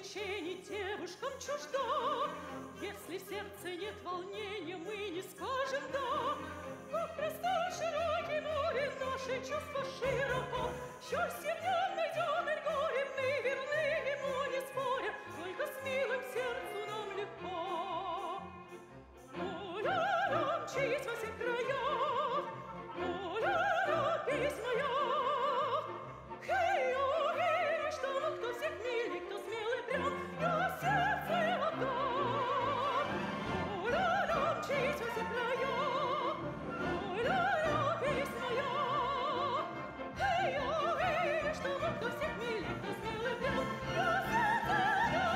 развлечений девушкам чужда. Если в сердце нет волнения, мы не скажем «да». Как простор широкий море, наши чувства широко. Счастье в нем найдем, и горе мы верны ему, не споря. Только с милым сердцу нам легко. О-ля-ля, мчись во всех краях, о-ля-ля, песнь моя. Хей-о-хей, что ну, кто всех милей, кто смелый прям, я сердце отдам. О-ля-ля, мчись во всех краях, о-ля-ля, песнь моя. Хей-о-хей, что ну, кто всех милей, кто смелый прям, я сердце отдам.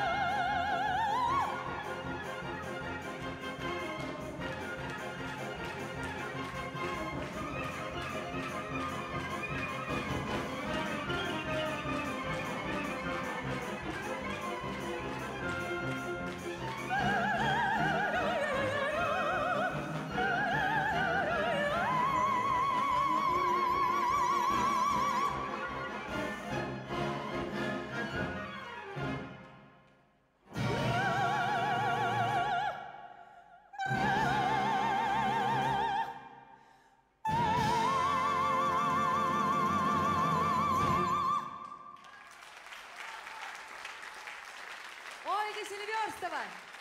Ольга Селиверстова.